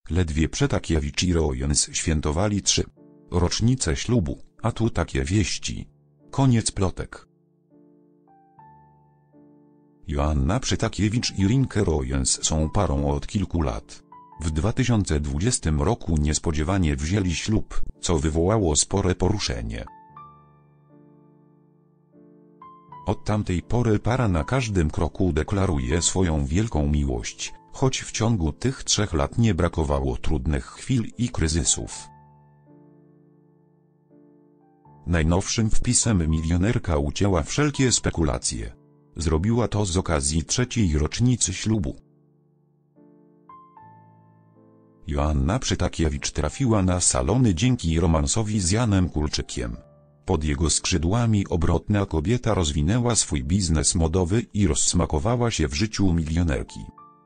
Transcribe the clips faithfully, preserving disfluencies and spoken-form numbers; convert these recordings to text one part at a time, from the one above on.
Ledwie Przetakiewicz i Royens świętowali trzy rocznice ślubu, a tu takie wieści. Koniec plotek. Joanna Przetakiewicz i Rinke Royens są parą od kilku lat. W dwa tysiące dwudziestym roku niespodziewanie wzięli ślub, co wywołało spore poruszenie. Od tamtej pory para na każdym kroku deklaruje swoją wielką miłość, choć w ciągu tych trzech lat nie brakowało trudnych chwil i kryzysów. Najnowszym wpisem milionerka ucięła wszelkie spekulacje. Zrobiła to z okazji trzeciej rocznicy ślubu. Joanna Przetakiewicz trafiła na salony dzięki romansowi z Janem Kulczykiem. Pod jego skrzydłami obrotna kobieta rozwinęła swój biznes modowy i rozsmakowała się w życiu milionerki.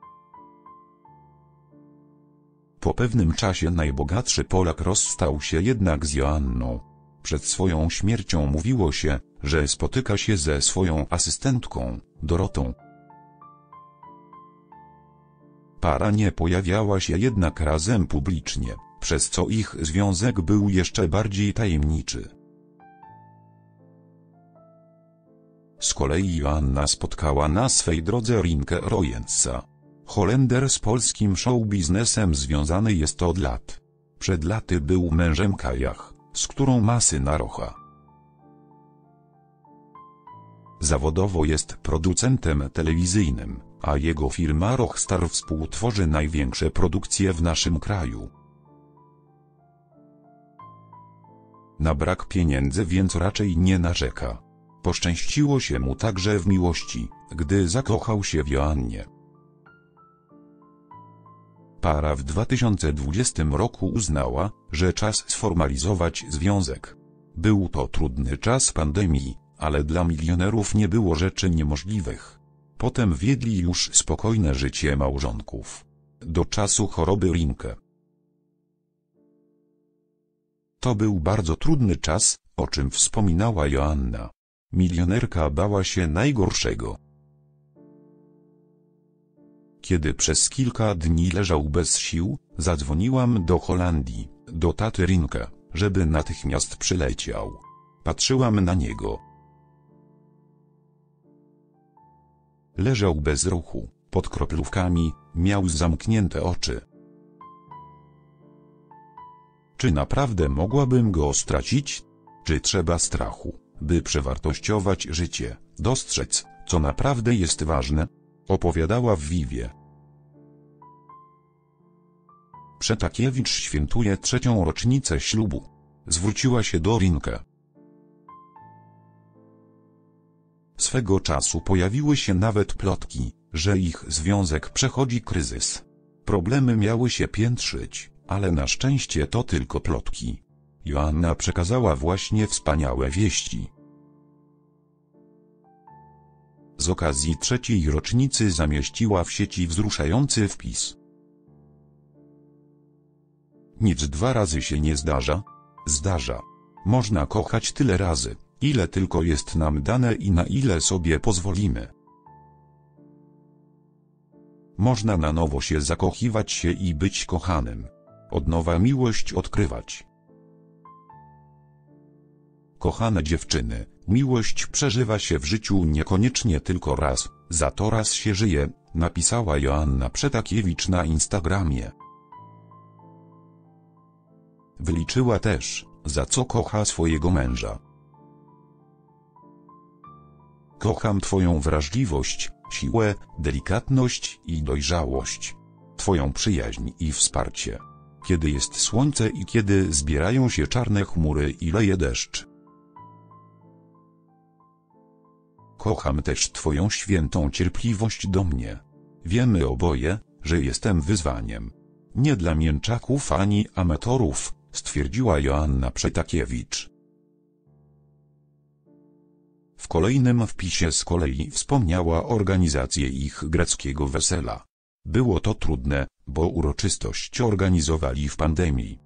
Po pewnym czasie najbogatszy Polak rozstał się jednak z Joanną. Przed swoją śmiercią mówiło się, że spotyka się ze swoją asystentką, Dorotą. Para nie pojawiała się jednak razem publicznie, przez co ich związek był jeszcze bardziej tajemniczy. Z kolei Joanna spotkała na swej drodze Rinke Royensa. Holender z polskim showbiznesem związany jest od lat. Przed laty był mężem Kajach, z którą ma syna Rocha. Zawodowo jest producentem telewizyjnym, a jego firma Rochstar współtworzy największe produkcje w naszym kraju. Na brak pieniędzy więc raczej nie narzeka. Poszczęściło się mu także w miłości, gdy zakochał się w Joannie. Para w dwa tysiące dwudziestym roku uznała, że czas sformalizować związek. Był to trudny czas pandemii, ale dla milionerów nie było rzeczy niemożliwych. Potem wiedli już spokojne życie małżonków. Do czasu choroby Rinke. To był bardzo trudny czas, o czym wspominała Joanna. Milionerka bała się najgorszego. Kiedy przez kilka dni leżał bez sił, zadzwoniłam do Holandii, do taty Rinke, żeby natychmiast przyleciał. Patrzyłam na niego. Leżał bez ruchu, pod kroplówkami, miał zamknięte oczy. Czy naprawdę mogłabym go stracić? Czy trzeba strachu, by przewartościować życie, dostrzec, co naprawdę jest ważne? Opowiadała w Vivie. Przetakiewicz świętuje trzecią rocznicę ślubu. Zwróciła się do Rinke. Swego czasu pojawiły się nawet plotki, że ich związek przechodzi kryzys. Problemy miały się piętrzyć, ale na szczęście to tylko plotki. Joanna przekazała właśnie wspaniałe wieści. Z okazji trzeciej rocznicy zamieściła w sieci wzruszający wpis. Nic dwa razy się nie zdarza? Zdarza. Można kochać tyle razy, ile tylko jest nam dane i na ile sobie pozwolimy. Można na nowo się zakochiwać się i być kochanym. Od nowa miłość odkrywać. Kochane dziewczyny, miłość przeżywa się w życiu niekoniecznie tylko raz, za to raz się żyje, napisała Joanna Przetakiewicz na Instagramie. Wyliczyła też, za co kocha swojego męża. Kocham twoją wrażliwość, siłę, delikatność i dojrzałość. Twoją przyjaźń i wsparcie. Kiedy jest słońce i kiedy zbierają się czarne chmury i leje deszcz. Kocham też twoją świętą cierpliwość do mnie. Wiemy oboje, że jestem wyzwaniem. Nie dla mięczaków ani amatorów, stwierdziła Joanna Przetakiewicz. W kolejnym wpisie z kolei wspomniała organizację ich greckiego wesela. Było to trudne, bo uroczystość organizowali w pandemii.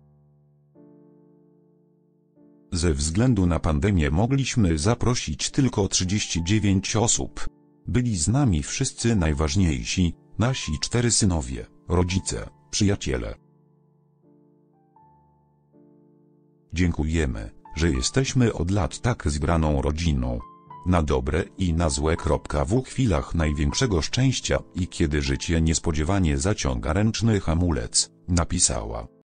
Ze względu na pandemię mogliśmy zaprosić tylko trzydzieści dziewięć osób. Byli z nami wszyscy najważniejsi, nasi cztery synowie, rodzice, przyjaciele. Dziękujemy, że jesteśmy od lat tak zgraną rodziną. Na dobre i na złe. W chwilach największego szczęścia i kiedy życie niespodziewanie zaciąga ręczny hamulec, napisała.